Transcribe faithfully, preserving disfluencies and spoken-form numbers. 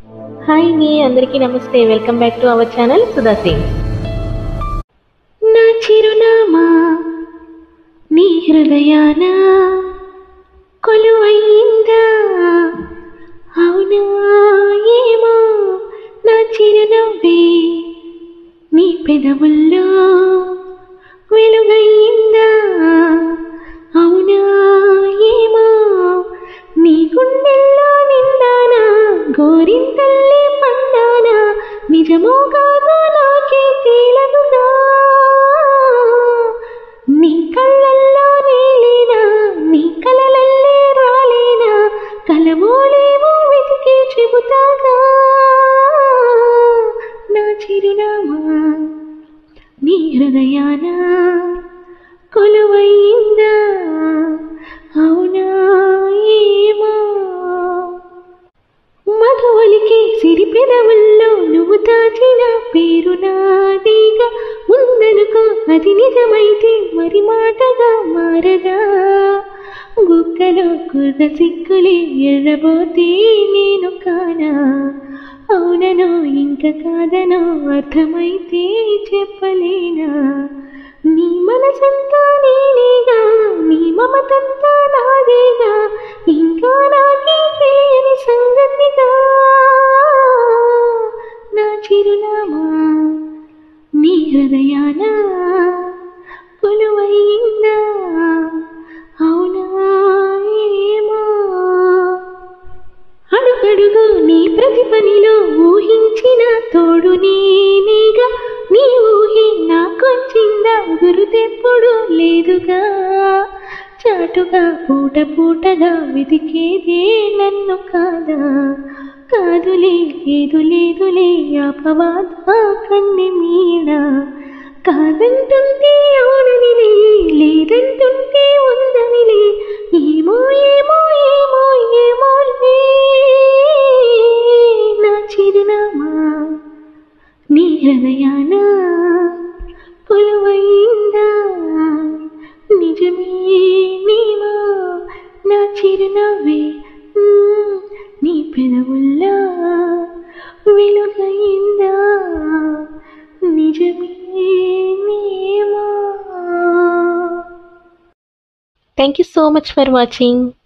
Hi అండి, అందరికీ నమస్తే. Welcome back to our channel Sudha Singh. నా చిరునామా నీ హృదయాన కొలువైందా, అవునా ఏమో నా చిరునవ్వే నీ పెదవుల్లో వెలుగైందా, అవునా ఏమో నీ గుండెల్లో నిండానా గోరింతల్లే పండానా, నిజమో కాదో నాకే తేలనుగా, నీ కళ్ళల్లో నేలేనా నీ కలలల్లే రాలేనా, కలమోలేమో వెతికి చెబుతాగా, నా చిరునామా నీ హృదయాన కొలువైందా, అవునా ఏమో. మధువలికి సిరి పెదవుల్లో నువ్వు దాచిన పేరు నాదిగా ఉందనుకో, అది నిజమైతే మరి మాటగా మారదా, బుక్కలో కుర్ర సిక్కులే ఎర్రబోతే నేను కానా, అవుననో ఇంక కాదనో అర్థమైతే చెప్పలేనా, నీ మనసంతా నేనేగా నీ మమతంతా నాదేగా, ఇంకా నాకే తెలియని సంగతిగా, నా చిరునామా నీ హృదయాన కొలువైందా, అవునా ఏమో. అడుగడుగు నీ ప్రతి పనిలో ఊహించిన తోడు నేనేగా, నీ ఊహి నాకొచ్చిందా గురుతెప్పుడు లేదుగా, చాటుగా పూట పూటగా వెతికేదే నన్ను కాదా, కాదులే లేదు లేదులే అపవాద కన్నె మీడ, కాదంటుంటే అవుననిలే లేదంటుంటే ఉందనిలే, ఏమో ఏమో ఏమో ఏమో లే, నా చిరునామా నీ హృదయాన కొలువైందా, నిజమేనేమో నా చిరునవ్వే నీ పెదవుల్లో వెలుగైందా, నిజమేనేమో. Thank you so much for watching.